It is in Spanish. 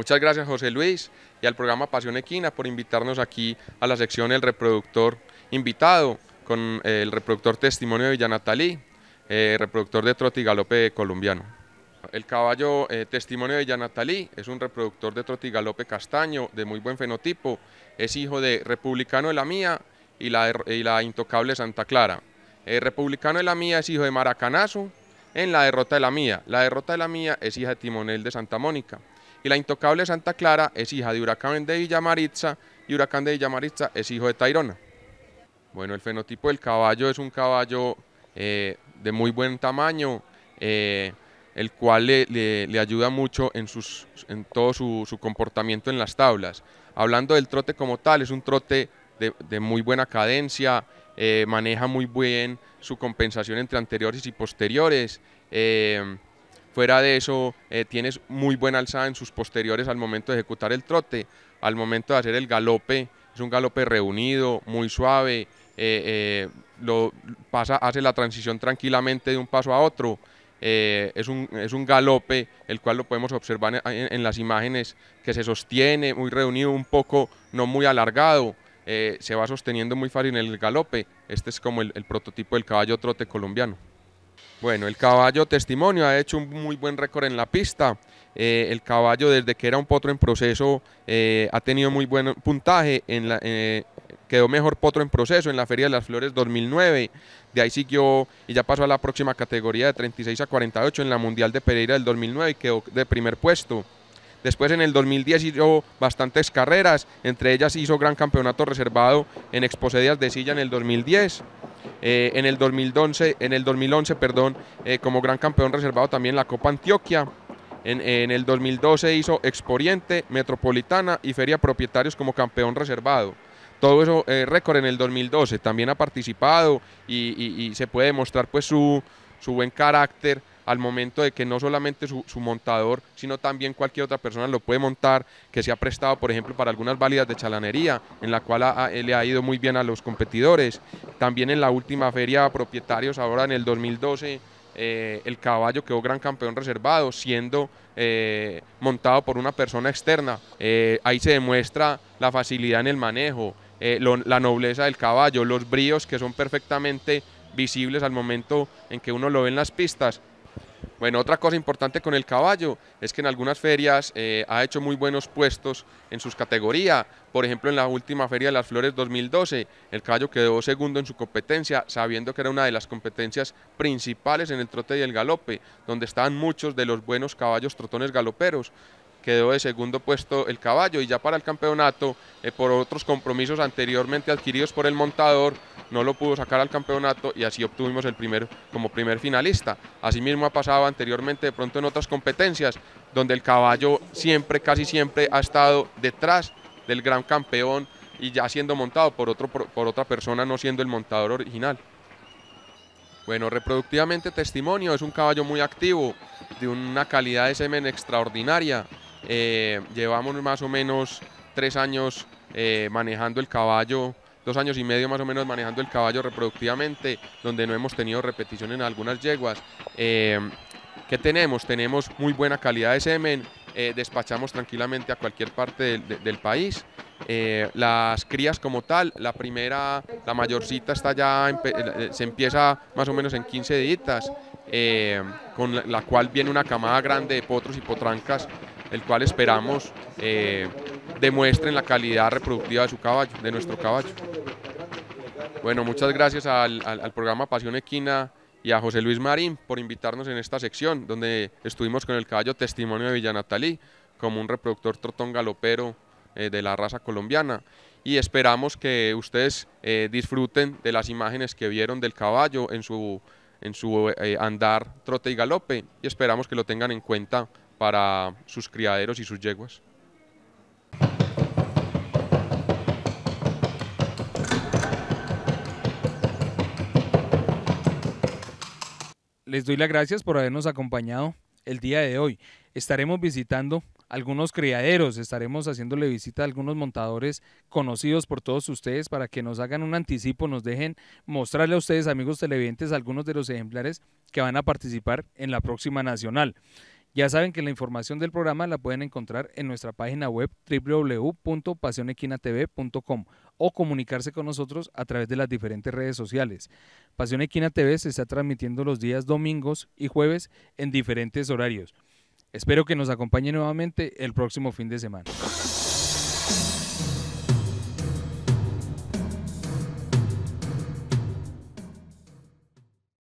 Muchas gracias, José Luis, y al programa Pasión Equina por invitarnos aquí a la sección El Reproductor Invitado con el reproductor Testimonio de Villa Natalí, reproductor de trote y galope colombiano. El caballo Testimonio de Villa Natalí es un reproductor de trote y galope castaño de muy buen fenotipo, es hijo de Republicano de la Mía y la Intocable Santa Clara. Republicano de la Mía es hijo de Maracanazo en la Derrota de la Mía. La Derrota de la Mía es hija de Timonel de Santa Mónica. Y la Intocable Santa Clara es hija de Huracán de Villamaritza y Huracán de Villamaritza es hijo de Tayrona. Bueno, el fenotipo del caballo es un caballo de muy buen tamaño, el cual le ayuda mucho en todo su comportamiento en las tablas. Hablando del trote como tal, es un trote de muy buena cadencia, maneja muy bien su compensación entre anteriores y posteriores. Fuera de eso, tienes muy buena alzada en sus posteriores al momento de ejecutar el trote. Al momento de hacer el galope, es un galope reunido, muy suave, hace la transición tranquilamente de un paso a otro. Es un galope, el cual lo podemos observar en las imágenes, que se sostiene muy reunido, un poco no muy alargado, se va sosteniendo muy fácil en el galope. Este es como el prototipo del caballo trote colombiano. Bueno, el caballo Testimonio ha hecho un muy buen récord en la pista. El caballo, desde que era un potro en proceso, ha tenido muy buen puntaje. Quedó mejor potro en proceso en la Feria de las Flores 2009. De ahí siguió y ya pasó a la próxima categoría de 36 a 48 en la Mundial de Pereira del 2009 y quedó de primer puesto. Después en el 2010 hizo bastantes carreras, entre ellas hizo gran campeonato reservado en Exposedias de Silla en el 2010. En el 2011, como gran campeón reservado también la Copa Antioquia. En el 2012 hizo Exporiente, Metropolitana y Feria Propietarios como campeón reservado. Todo eso récord en el 2012. También ha participado y se puede demostrar pues su buen carácter al momento de que no solamente su montador, sino también cualquier otra persona lo puede montar, que se ha prestado, por ejemplo, para algunas válidas de chalanería, en la cual le ha ido muy bien a los competidores. También en la última feria propietarios, ahora en el 2012, el caballo quedó gran campeón reservado, siendo montado por una persona externa. Ahí se demuestra la facilidad en el manejo, la nobleza del caballo, los bríos que son perfectamente visibles al momento en que uno lo ve en las pistas. Bueno, otra cosa importante con el caballo es que en algunas ferias ha hecho muy buenos puestos en sus categorías. Por ejemplo, en la última Feria de las Flores 2012, el caballo quedó segundo en su competencia, sabiendo que era una de las competencias principales en el trote y el galope, donde estaban muchos de los buenos caballos trotones galoperos. Quedó de segundo puesto el caballo, y ya para el campeonato, por otros compromisos anteriormente adquiridos por el montador, no lo pudo sacar al campeonato y así obtuvimos como primer finalista. Asimismo ha pasado anteriormente de pronto en otras competencias, donde el caballo casi siempre ha estado detrás del gran campeón y ya siendo montado por otra persona, no siendo el montador original. Bueno, reproductivamente Testimonio es un caballo muy activo, de una calidad de semen extraordinaria. Llevamos más o menos 3 años manejando el caballo, 2 años y medio más o menos manejando el caballo reproductivamente, donde no hemos tenido repetición en algunas yeguas. ¿Qué tenemos? Tenemos muy buena calidad de semen, despachamos tranquilamente a cualquier parte del país. Las crías como tal, la mayorcita está se empieza más o menos en 15 días, con la cual viene una camada grande de potros y potrancas, el cual esperamos demuestren la calidad reproductiva de su caballo, de nuestro caballo. Bueno, muchas gracias al programa Pasión Equina y a José Luis Marín por invitarnos en esta sección, donde estuvimos con el caballo Testimonio de Villa Natalí, como un reproductor trotón galopero de la raza colombiana, y esperamos que ustedes disfruten de las imágenes que vieron del caballo en su andar, trote y galope, y esperamos que lo tengan en cuenta para sus criaderos y sus yeguas. Les doy las gracias por habernos acompañado el día de hoy. Estaremos visitando algunos criaderos, estaremos haciéndole visita a algunos montadores conocidos por todos ustedes para que nos hagan un anticipo, nos dejen mostrarle a ustedes, amigos televidentes, algunos de los ejemplares que van a participar en la próxima nacional. Ya saben que la información del programa la pueden encontrar en nuestra página web www.pasionequinatv.com o comunicarse con nosotros a través de las diferentes redes sociales. Pasión Equina TV se está transmitiendo los días domingos y jueves en diferentes horarios. Espero que nos acompañe nuevamente el próximo fin de semana.